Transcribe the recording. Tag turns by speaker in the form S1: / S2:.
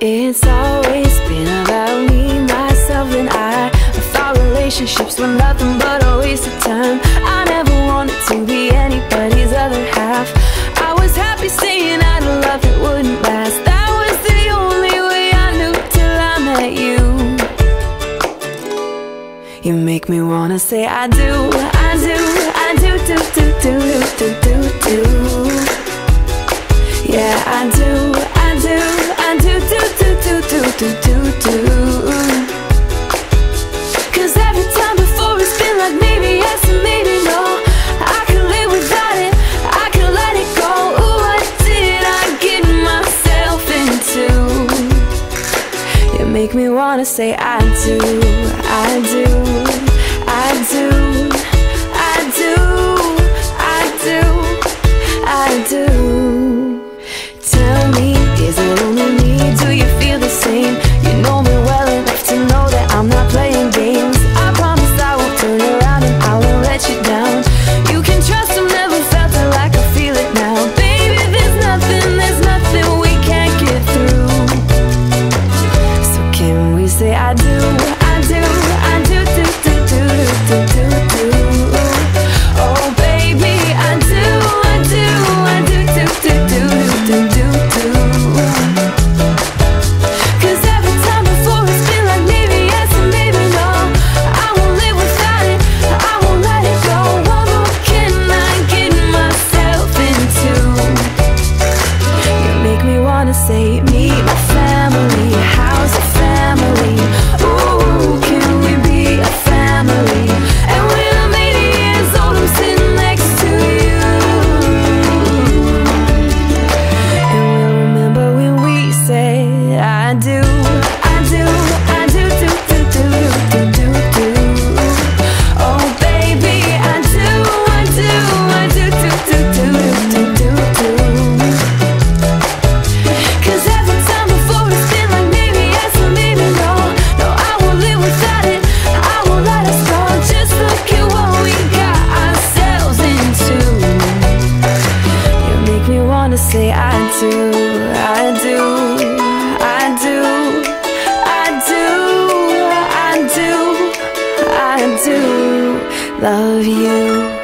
S1: It's always been about me, myself and I thought relationships were nothing but a waste of time. I never wanted to be anybody's other half. I was happy saying I had a love that wouldn't last. That was the only way I knew till I met you. You make me wanna say I do, I do, I do, do, do, do, do, do, do. Yeah, I do, I do, I do, do, do, do, do, do, do, do. 'Cause every time before it's been like maybe yes and maybe no. I can live without it, I can let it go. Ooh, what did I get myself into? You make me wanna say I do, I do, I do, I do, I do, I do. Tell me, is it only me? Do you feel the same? You know me well enough to know that I'm not playing games. I promise I won't turn around and I won't let you down. You can trust I've never felt it like I feel it now. Baby, there's nothing we can't get through. So can we say I do, I do, I do, do, do, do, do, do, do. Oh baby, I do, I do, I do, do, do, do, do, do, do. 'Cause every time before it's been like maybe yes and maybe no. I won't live without it, I won't let it go. What more can I get myself into? You make me wanna say meet my family, how's the family? Ooh, can we be a family? And when I'm 80 years old, I'm sitting next to you. And we'll remember when we said I do, I do, I do, do, do, do, do, do, do. Oh baby, I do, I do, I do, do, do, do, do, do, do. 'Cause every time before it's been like maybe yes or maybe no. No, I won't live without it, I won't let us go. Just look at what we got ourselves into. You make me wanna say I do, I do, I do, I do, I do, I do love you.